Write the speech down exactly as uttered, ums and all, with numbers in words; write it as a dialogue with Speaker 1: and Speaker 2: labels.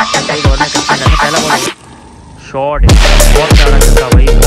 Speaker 1: सही दौड़ने का पहला बॉल शॉट बहुत प्यारा चलता भाई।